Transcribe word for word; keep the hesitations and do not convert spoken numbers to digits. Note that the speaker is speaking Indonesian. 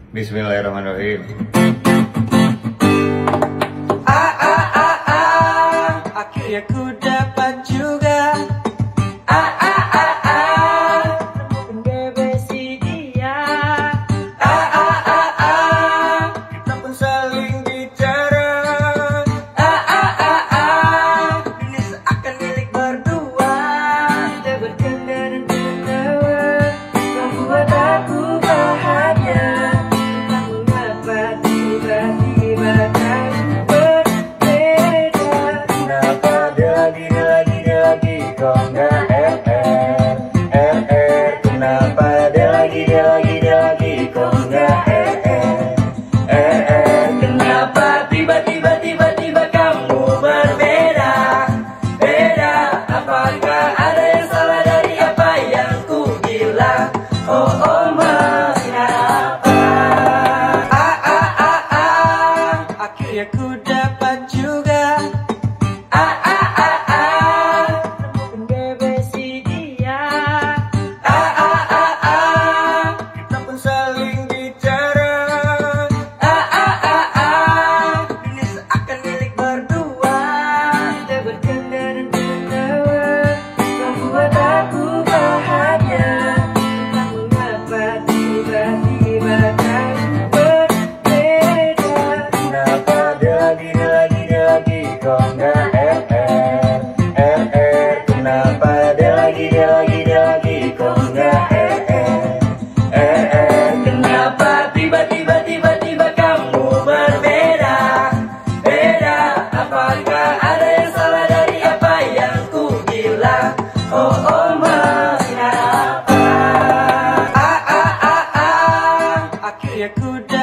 Bismillahirrahmanirrahim. Ah ah ah ah, akhirnya ku dapat juga. Ah ah ah ah, temukan bebesi dia. Ah ah ah ah, kita pun saling bicara. Ah ah ah ah, ini seakan milik berdua. Kita bercanda dan tertawa, membuat aku bahagia. Tiba-tiba kamu berbeda. Kenapa dia lagi, dia lagi, dia lagi kok nggak er er er er? Kenapa dia lagi, dia lagi, dia lagi kok nggak er er er er? Kenapa tiba-tiba tiba-tiba kamu berbeda? Beda. Apakah ada yang salah dari apa yang ku bilang? Oh oh mengapa? Ah ah ah ah, akhirnya ku dapat juga. Ah ah ah ah, temukan bebesi dia. Ah ah ah ah, kita pun saling bicara. Ah ah ah ah, ini seakan milik berdua. Kita bercanda dan tertawa, membuat aku bahagia. Mengapa tiba-tiba kamu berbeda? Kenapa dia lagi, dia lagi, dia lagi kok nggak er er er er? Kenapa dia lagi, dia lagi, dia lagi kok nggak er er er er? Kenapa tiba-tiba tiba-tiba kamu berbeda? Beda. Apakah ada yang salah dari apa yang ku bilang? Oh oh mengapa? Ah ah ah ah, akhirnya ku